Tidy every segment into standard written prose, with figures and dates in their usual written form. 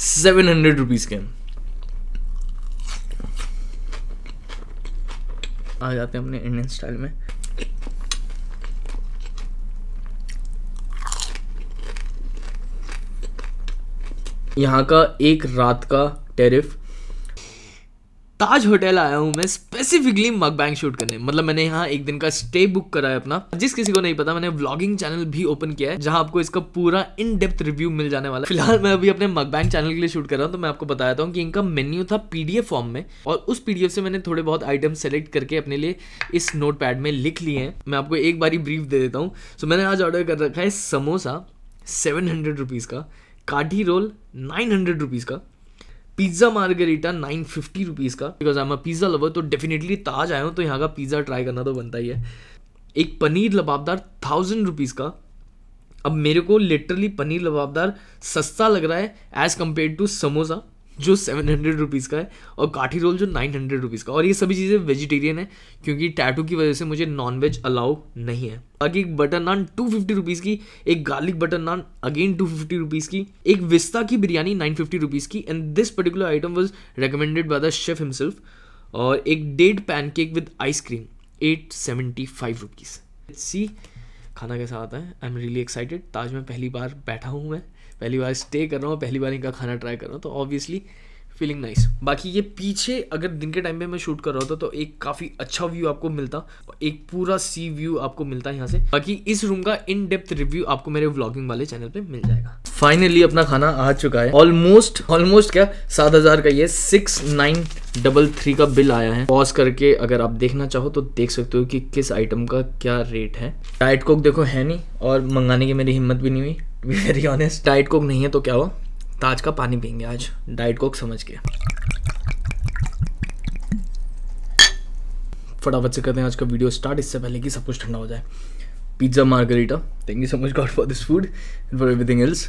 700 rupees के। आ जाते हैं अपने इंडियन स्टाइल में। यहाँ का एक रात का टैरिफ। ताज होटल आया हूँ मैं स्पेसिफिकली मकबैंग शूट करने। मतलब मैंने यहाँ एक दिन का स्टे बुक करा है अपना। जिस किसी को नहीं पता, मैंने व्लॉगिंग चैनल भी ओपन किया है जहाँ आपको इसका पूरा इन डेप्थ रिव्यू मिल जाने वाला है। फिलहाल मैं अभी अपने मकबैंग चैनल के लिए शूट कर रहा हूँ, तो मैं आपको बताता हूँ कि इनका मेन्यू था पीडीएफ फॉर्म में, और उस पीडीएफ से मैंने थोड़े बहुत आइटम सेलेक्ट करके अपने लिए इस नोट पैड में लिख लिए हैं। मैं आपको एक बारी ब्रीफ दे देता हूँ। सो मैंने आज ऑर्डर कर रखा है समोसा 700 रुपीज़ का, काठी रोल 900 रुपीज़ का, पिज्ज़ा मार्गरीटा 950 रुपीज़ का। Because I am a pizza lover, तो डेफिनेटली ताज आया हूँ तो यहाँ का पिज़्ज़ा ट्राई करना तो बनता ही है। एक पनीर लबाबदार 1000 रुपीज़ का। अब मेरे को लिटरली पनीर लबाबदार सस्ता लग रहा है एज़ कम्पेयर टू समोसा जो 700 रुपीज़ का है, और काठी रोल जो 900 रुपीज़ का। और ये सभी चीज़ें वेजिटेरियन है क्योंकि टैटू की वजह से मुझे नॉन वेज अलाउ नहीं है। बाकी एक बटर नान 250 रुपीज़ की, एक garlic butter naan again 250 rupees की, एक विस्ता की बिरयानी 950 रुपीज़ की, and this particular item was recommended by the chef himself. और एक date pancake with ice cream 875 rupees. See खाना कैसा आता है। I am really excited. Taj में पहली बार बैठा हूँ मैं, पहली बार स्टे कर रहा हूँ, पहली बार इनका खाना ट्राई कर रहा हूँ, तो ऑब्वियसली फीलिंग नाइस। बाकी ये पीछे अगर दिन के टाइम पे मैं शूट कर रहा होता तो एक काफ़ी अच्छा व्यू आपको मिलता, एक पूरा सी व्यू आपको मिलता यहाँ से। बाकी इस रूम का इन डेप्थ रिव्यू आपको मेरे व्लॉगिंग वाले चैनल पे मिल जाएगा। फाइनली अपना खाना आ चुका है। ऑलमोस्ट क्या 7000 का, ये 6933 का बिल आया है। पॉज करके अगर आप देखना चाहो तो देख सकते हो कि किस आइटम का क्या रेट है। डाइट कोक देखो है नहीं, और मंगाने की मेरी हिम्मत भी नहीं हुई, to be very honest. Diet coke नहीं है तो क्या हुआ, ताज का पानी पियेंगे आज, डाइट कोक समझ के। फटाफट से करते हैं आज का वीडियो स्टार्ट, इससे पहले कि सब कुछ ठंडा हो जाए। Pizza margherita, thank you so much god for this food and for everything else.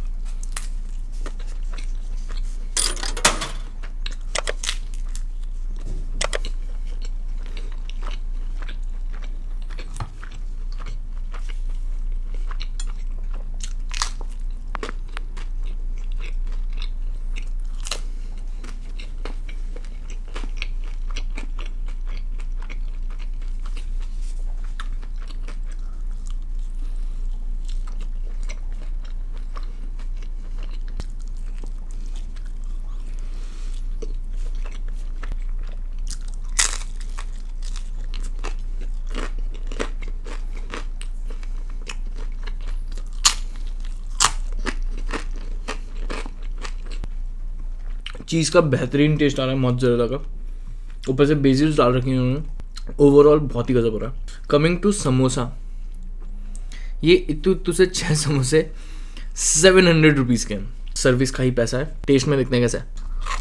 Cheese का बेहतरीन टेस्ट आ रहा है मोज़रेला का, ऊपर से बेसिल्स डाल रखी हैं उन्होंने। ओवरऑल बहुत ही गजब हो रहा है। कमिंग टू समोसा, ये इतू से 6 समोसे 700 रुपीज़ के हैं। सर्विस का ही पैसा है। टेस्ट में देखते हैं कैसा है।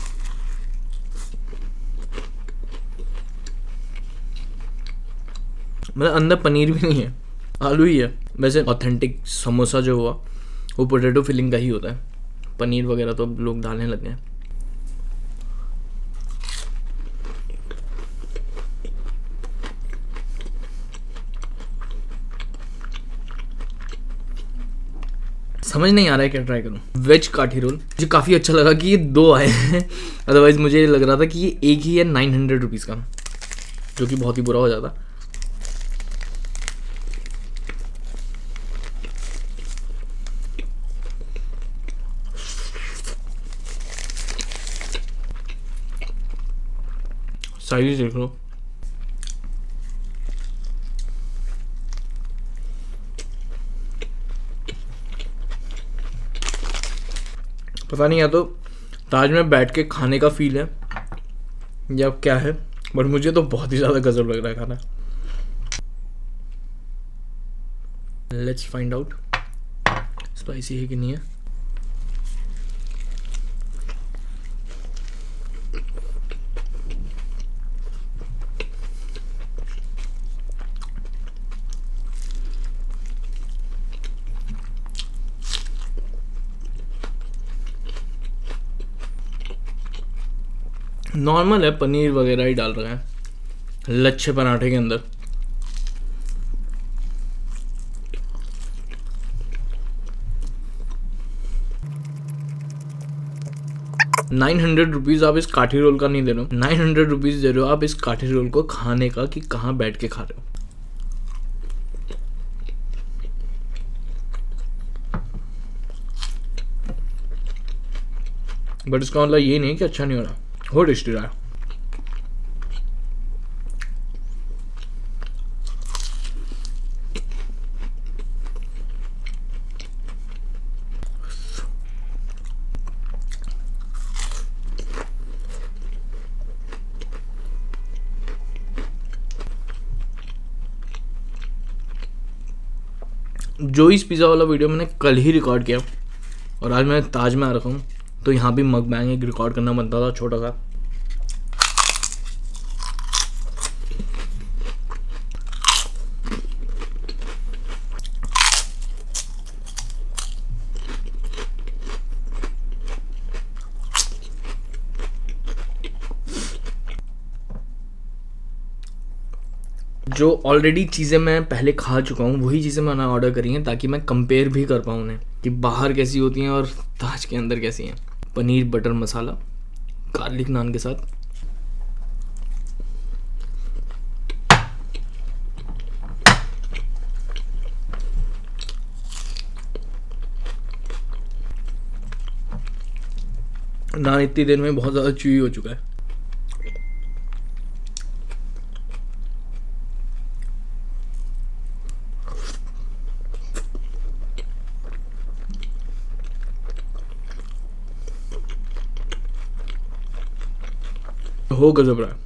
मतलब अंदर पनीर भी नहीं है, आलू ही है। वैसे ऑथेंटिक समोसा जो हुआ वो पोटैटो फिलिंग का ही होता है, पनीर वगैरह तो लोग डालने लगे हैं। समझ नहीं आ रहा है क्या ट्राई करूं। वेज काठी रोल मुझे काफ़ी अच्छा लगा कि ये 2 आए हैं, अदरवाइज मुझे लग रहा था कि ये एक ही है 900 रुपीज़ का, जो कि बहुत ही बुरा हो जाता। साइज देख लो, पता नहीं या तो ताज में बैठ के खाने का फील है या क्या है, बट मुझे तो बहुत ही ज़्यादा गजब लग रहा है खाना। लेट्स फाइंड आउट स्पाइसी है कि नहीं है। नॉर्मल है, पनीर वगैरह ही डाल रहे हैं लच्छे पराठे के अंदर। 900 रुपीज़ आप इस काठी रोल का नहीं दे रहे हो, 900 रुपीज़ दे रहे हो आप इस काठी रोल को खाने का कि कहाँ बैठ के खा रहे हो। बट इसका मतलब ये नहीं कि अच्छा नहीं हो रहा, हो टेस्टी रहा है। जो इस पिज़्ज़ा वाला वीडियो मैंने कल ही रिकॉर्ड किया और आज मैं ताज में आ रखा हूँ, तो यहाँ भी मकबैंग एक रिकॉर्ड करना बनता था छोटा सा। जो ऑलरेडी चीज़ें मैं पहले खा चुका हूँ वही चीज़ें मैंने ऑर्डर करी हैं ताकि मैं कंपेयर भी कर पाऊँ उन्हें कि बाहर कैसी होती हैं और ताज के अंदर कैसी हैं। पनीर बटर मसाला गार्लिक नान के साथ। नान इतनी देर में बहुत ज़्यादा च्यूई हो चुका है। हो गजब रहा है।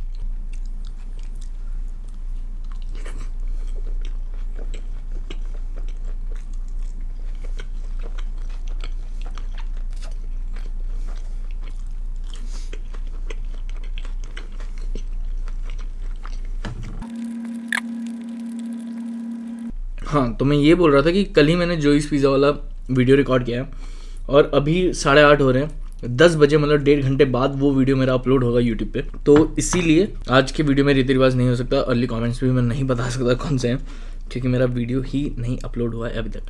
हाँ, तो मैं ये बोल रहा था कि कल ही मैंने जोइस पिज़्ज़ा वाला वीडियो रिकॉर्ड किया है और अभी 8:30 हो रहे हैं। 10 बजे मतलब 1.5 घंटे बाद वो वीडियो मेरा अपलोड होगा यूट्यूब पे। तो इसीलिए आज के वीडियो में रीति रिवाज नहीं हो सकता, अर्ली कमेंट्स भी मैं नहीं बता सकता कौन से हैं, क्योंकि मेरा वीडियो ही नहीं अपलोड हुआ है अभी तक।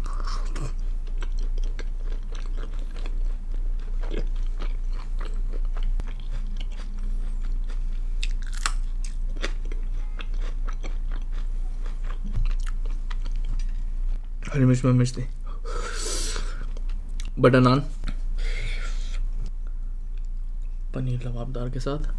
हरी मिर्च में मिर्च थी। बटर नान पनीर लबाबदार के साथ।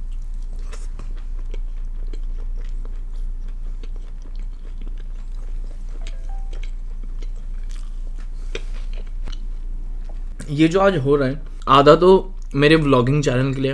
ये जो आज हो रहा है आधा तो मेरे व्लॉगिंग चैनल के लिए,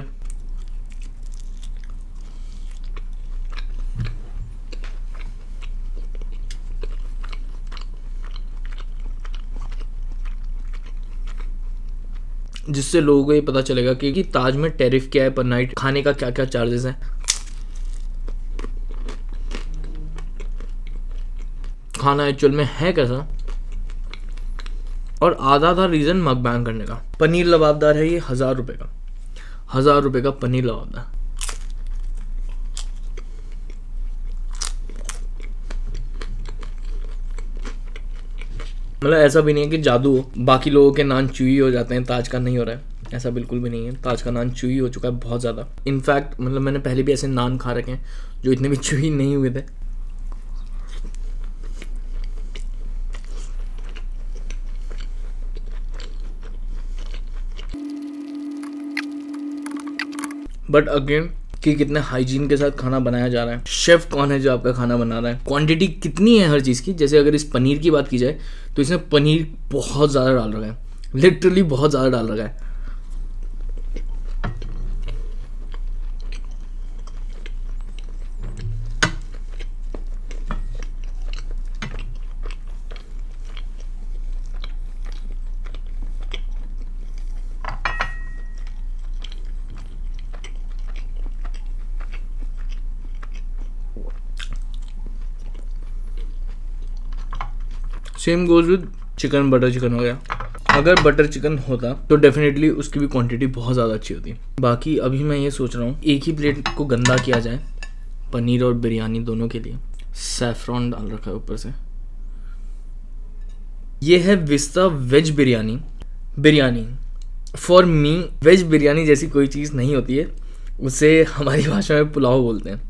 जिससे लोगों को ये पता चलेगा कि ताज में टैरिफ क्या है पर नाइट, खाने का क्या क्या चार्जेस है, खाना एक्चुअल में है कैसा। और आधा था रीजन मकबैंग करने का। पनीर लबाबदार है ये 1000 रुपये का, 1000 रुपये का पनीर लबाबदार। मतलब ऐसा भी नहीं है कि जादू हो, बाकी लोगों के नान चूई हो जाते हैं, ताज का नहीं हो रहा है, ऐसा बिल्कुल भी नहीं है। ताज का नान चूई हो चुका है बहुत ज़्यादा। इनफैक्ट मतलब मैंने पहले भी ऐसे नान खा रखे हैं जो इतने भी चूई नहीं हुए थे। बट अगेन कि कितने हाइजीन के साथ खाना बनाया जा रहा है, शेफ कौन है जो आपका खाना बना रहा है, क्वांटिटी कितनी है हर चीज़ की। जैसे अगर इस पनीर की बात की जाए तो इसमें पनीर बहुत ज़्यादा डाल रखा है, लिटरली बहुत ज़्यादा डाल रखा है। Same goes with chicken, butter chicken हो गया। अगर बटर चिकन होता तो डेफिनेटली उसकी भी क्वांटिटी बहुत ज़्यादा अच्छी होती। बाकी अभी मैं ये सोच रहा हूँ एक ही प्लेट को गंदा किया जाए, पनीर और बिरयानी दोनों के लिए। सैफरॉन डाल रखा है ऊपर से। ये है Vista veg biryani. For me veg biryani जैसी कोई चीज़ नहीं होती है, उसे हमारी भाषा में पुलाव बोलते हैं।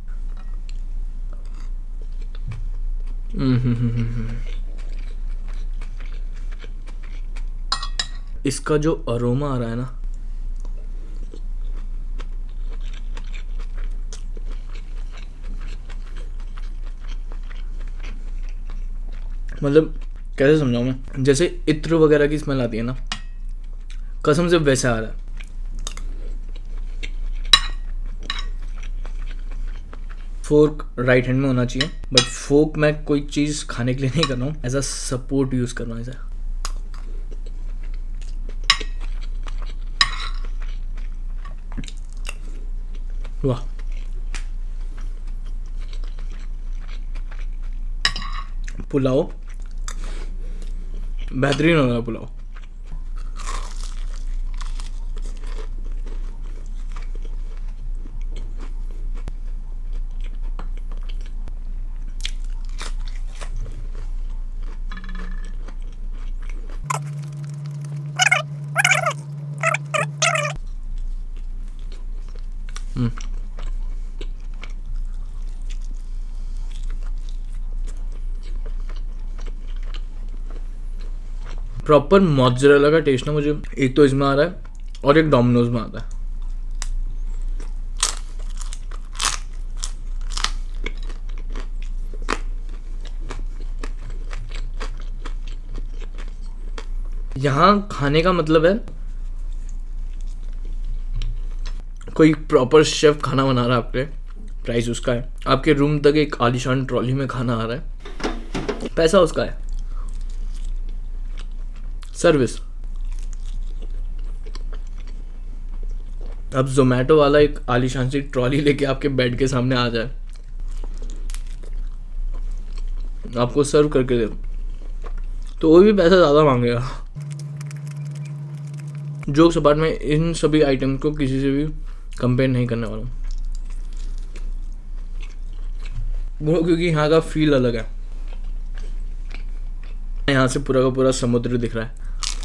इसका जो अरोमा आ रहा है ना, मतलब कैसे समझाऊं मैं, जैसे इत्र वगैरह की स्मेल आती है ना, कसम से वैसा आ रहा है। फोर्क राइट हैंड में होना चाहिए, बट फोर्क मैं कोई चीज़ खाने के लिए नहीं कर रहा हूँ, एज अ सपोर्ट यूज़ कर रहा हूँ ऐसा। वाह, पुलाव बेहतरीन हो रहा है पुलाव। प्रॉपर मोज़रेला का टेस्ट ना मुझे एक तो इसमें आ रहा है और एक डोमिनोज में आता है। यहाँ खाने का मतलब है कोई प्रॉपर शेफ खाना बना रहा है आपके, प्राइस उसका है, आपके रूम तक एक आलीशान ट्रॉली में खाना आ रहा है, पैसा उसका है, सर्विस। अब जोमेटो वाला एक आलीशान सी ट्रॉली लेके आपके बेड के सामने आ जाए, आपको सर्व करके दे, तो वो भी पैसा ज़्यादा मांगेगा। जोक्स अपार्ट में इन सभी आइटम को किसी से भी कंपेयर नहीं करने वाला हूँ ब्रो, क्योंकि यहाँ का फील अलग है। यहाँ से पूरा का पूरा समुद्र दिख रहा है।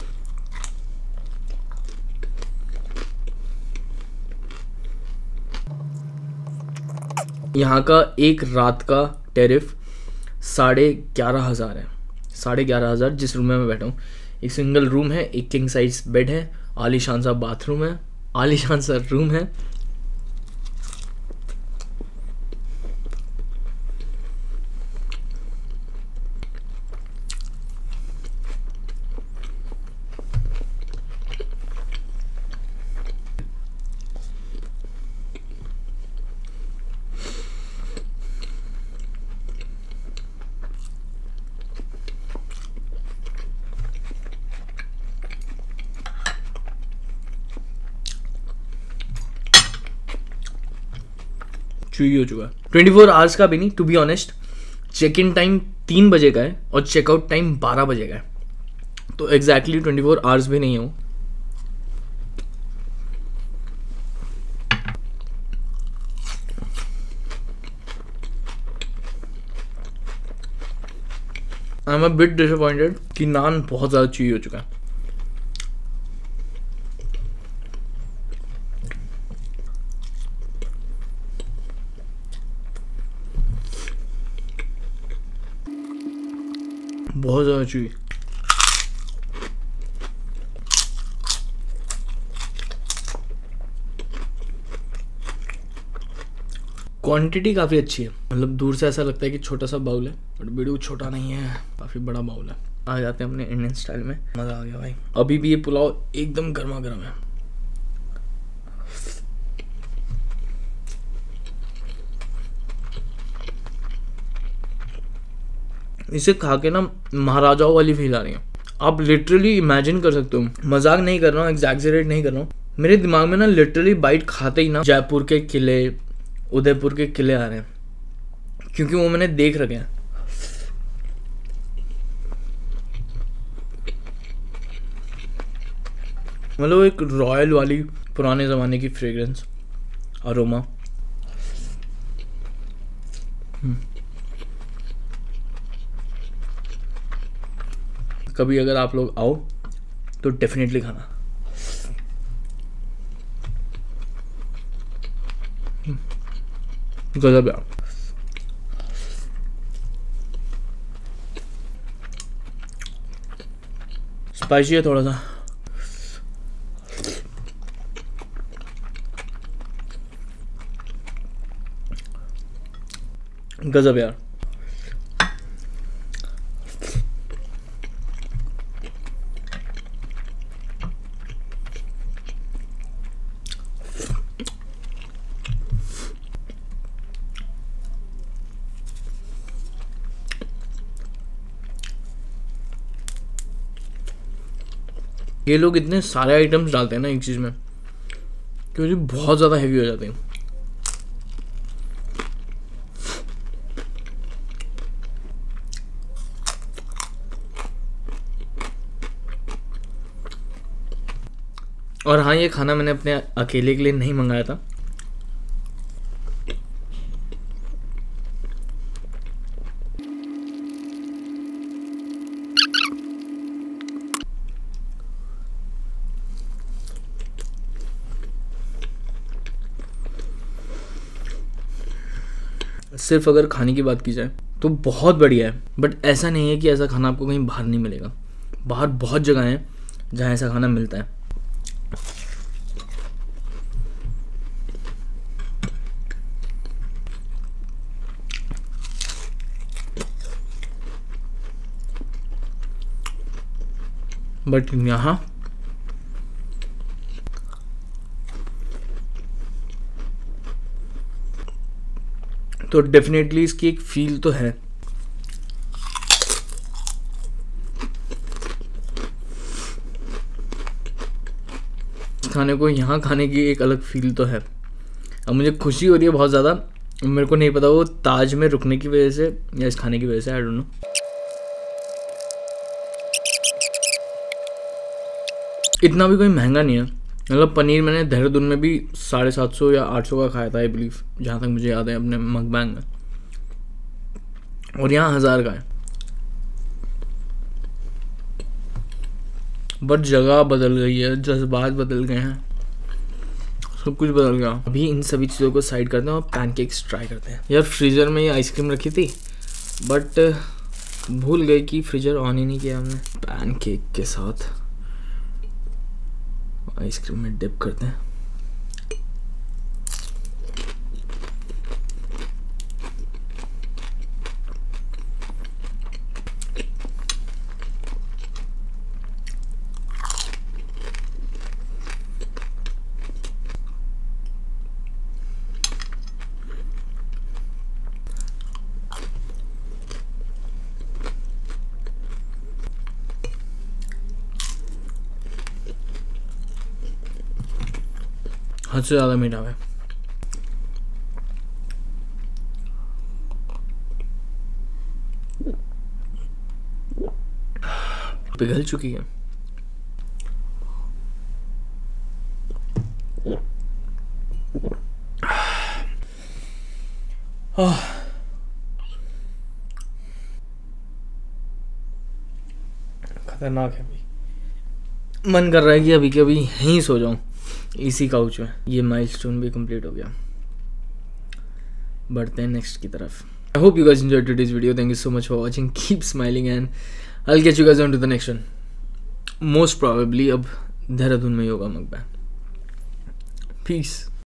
यहाँ का एक रात का टैरिफ 11,500 है। 11,500 जिस रूम में मैं बैठा हूँ, एक सिंगल रूम है, एक किंग साइज बेड है, आलीशान सा बाथरूम है, आलीशान सा रूम है। हो चुका है 24 आवर्स का भी नहीं, to be honest. Check in time 3 बजे का है और चेकआउट टाइम 12 बजे का है, तो एग्जैक्टली 24 आवर्स भी नहीं हूँ। I am a bit disappointed कि नान बहुत ज़्यादा ची हो चुका है। बहुत ज़्यादा चुई। क्वांटिटी काफ़ी अच्छी है, मतलब दूर से ऐसा लगता है कि छोटा सा बाउल है, बट बिल्कुल छोटा नहीं है, काफ़ी बड़ा बाउल है। आ जाते हैं अपने इंडियन स्टाइल में, मज़ा आ गया भाई। अभी भी ये पुलाव एकदम गर्मा गर्म है। इसे खा के ना महाराजाओं वाली फील आ रही है। आप लिटरली इमेजिन कर सकते हो, मजाक नहीं कर रहा हूँ, एग्जैजरेट नहीं कर रहा हूँ, मेरे दिमाग में ना लिटरली बाइट खाते ही ना जयपुर के किले, उदयपुर के किले आ रहे हैं, क्योंकि वो मैंने देख रखे हैं। मतलब एक रॉयल वाली पुराने ज़माने की फ्रेग्रेंस, अरोमा। कभी अगर आप लोग आओ तो डेफिनेटली खाना। गजब यार। स्पाइसी है थोड़ा सा। गजब यार। ये लोग इतने सारे आइटम्स डालते हैं ना एक चीज़ में, क्योंकि बहुत ज़्यादा हैवी हो जाते हैं। और हाँ, ये खाना मैंने अपने अकेले के लिए नहीं मंगाया था। सिर्फ अगर खाने की बात की जाए तो बहुत बढ़िया है, बट ऐसा नहीं है कि ऐसा खाना आपको कहीं बाहर नहीं मिलेगा। बाहर बहुत जगह हैं जहाँ ऐसा खाना मिलता है। बट यहाँ तो डेफिनेटली इसकी एक फील तो है। खाने को यहाँ खाने की एक अलग फील तो है। अब मुझे खुशी हो रही है बहुत ज़्यादा। मेरे को नहीं पता वो ताज में रुकने की वजह से या इस खाने की वजह से, आई डोंट नो। इतना भी कोई महंगा नहीं है। मतलब पनीर मैंने देहरादून में भी 750 या 800 का खाया था आई बिलीव, जहाँ तक मुझे याद है अपने मकबैंग में, और यहाँ 1000 का है। बट जगह बदल गई है, जज्बात बदल गए हैं, सब कुछ बदल गया। अभी इन सभी चीज़ों को साइड करते हैं और पैनकेक्स ट्राई करते हैं। यार फ्रीज़र में ये आइसक्रीम रखी थी बट भूल गए कि फ्रीजर ऑन ही नहीं किया हमने। पैनकेक के साथ आइसक्रीम में डिप करते हैं। हद से ज़्यादा मीठा है। पिघल चुकी है। खतरनाक है भाई। मन कर रहा है कि अभी के अभी यहीं सो जाऊं इसी काउच में। ये माइलस्टोन भी कंप्लीट हो गया। बढ़ते हैं नेक्स्ट की तरफ। I hope you guys enjoyed today's video. Thank you so much for watching. Keep smiling and I will get you guys on to the next one. Most probably अब देहरादून में ही होगा मकबैंग। पीस।